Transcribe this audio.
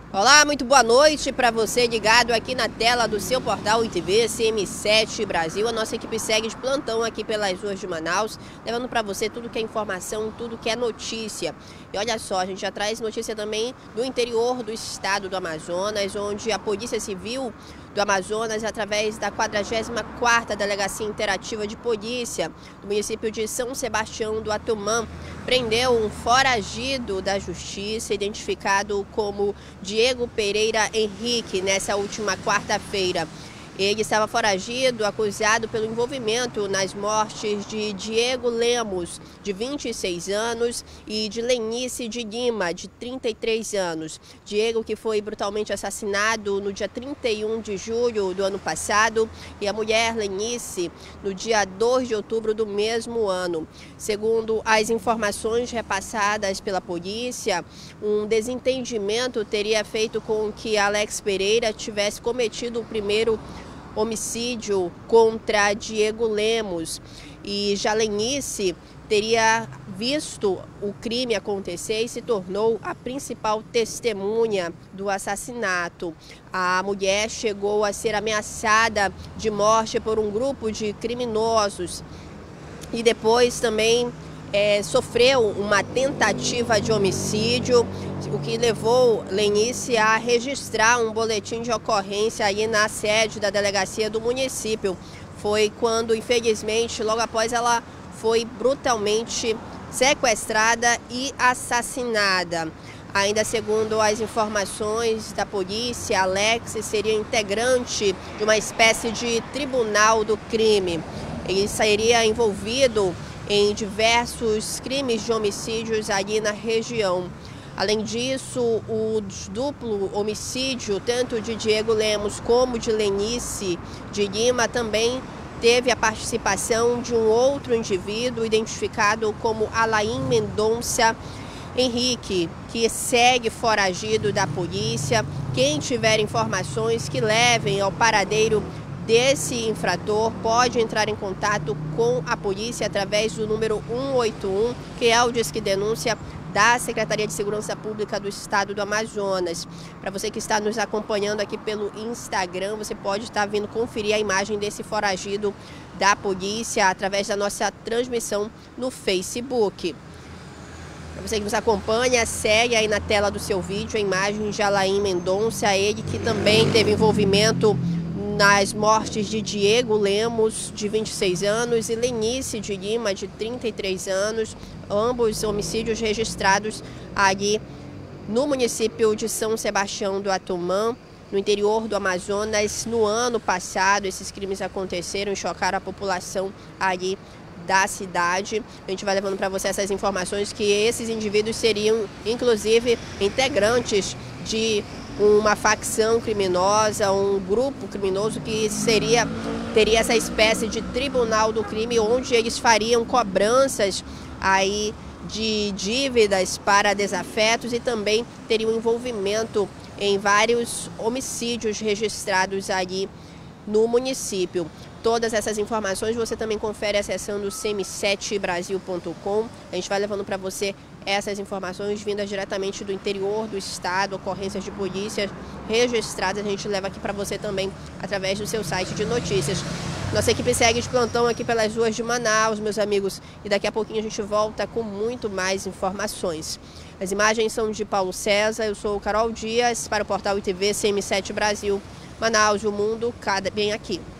Olá, muito boa noite para você ligado aqui na tela do seu portal ITV CM7 Brasil. A nossa equipe segue de plantão aqui pelas ruas de Manaus, levando para você tudo que é informação, tudo que é notícia. E olha só, a gente já traz notícia também do interior do estado do Amazonas, onde a Polícia Civil do Amazonas, através da 44ª Delegacia Interativa de Polícia do município de São Sebastião do Atumã, prendeu um foragido da Justiça, identificado como Diego Pereira Henrique, nessa última quarta-feira. Ele estava foragido, acusado pelo envolvimento nas mortes de Diego Lemos, de 26 anos, e de Lenice de Lima, de 33 anos. Diego, que foi brutalmente assassinado no dia 31 de julho do ano passado, e a mulher Lenice, no dia 2 de outubro do mesmo ano. Segundo as informações repassadas pela polícia, um desentendimento teria feito com que Alex Pereira tivesse cometido o primeiro homicídio contra Diego Lemos, e já Lenice teria visto o crime acontecer e se tornou a principal testemunha do assassinato. A mulher chegou a ser ameaçada de morte por um grupo de criminosos e depois também sofreu uma tentativa de homicídio, o que levou Lenice a registrar um boletim de ocorrência aí na sede da delegacia do município. Foi quando, infelizmente, logo após ela foi brutalmente sequestrada e assassinada. Ainda segundo as informações da polícia, Alex seria integrante de uma espécie de tribunal do crime. Ele seria envolvido em diversos crimes de homicídios ali na região. Além disso, o duplo homicídio, tanto de Diego Lemos como de Lenice de Lima, também teve a participação de um outro indivíduo identificado como Alain Mendonça Henrique, que segue foragido da polícia. Quem tiver informações que levem ao paradeiro desse infrator pode entrar em contato com a polícia através do número 181, que é o Disque Denúncia da Secretaria de Segurança Pública do Estado do Amazonas. Para você que está nos acompanhando aqui pelo Instagram, você pode estar vindo conferir a imagem desse foragido da polícia através da nossa transmissão no Facebook. Para você que nos acompanha, segue aí na tela do seu vídeo a imagem de Alain Mendonça, ele que também teve envolvimento nas mortes de Diego Lemos, de 26 anos, e Lenice de Lima, de 33 anos, ambos homicídios registrados ali no município de São Sebastião do Atumã, no interior do Amazonas. No ano passado, esses crimes aconteceram e chocaram a população ali da cidade. A gente vai levando para você essas informações que esses indivíduos seriam, inclusive, integrantes de uma facção criminosa, um grupo criminoso que teria essa espécie de tribunal do crime, onde eles fariam cobranças aí de dívidas para desafetos e também teriam envolvimento em vários homicídios registrados ali no município. Todas essas informações você também confere acessando cm7brasil.com. A gente vai levando para você essas informações vindas diretamente do interior do estado, ocorrências de polícia registradas. A gente leva aqui para você também através do seu site de notícias. Nossa equipe segue de plantão aqui pelas ruas de Manaus, meus amigos, e daqui a pouquinho a gente volta com muito mais informações. As imagens são de Paulo César, eu sou Carol Dias, para o portal ITV CM7 Brasil. Manaus, o mundo, bem aqui.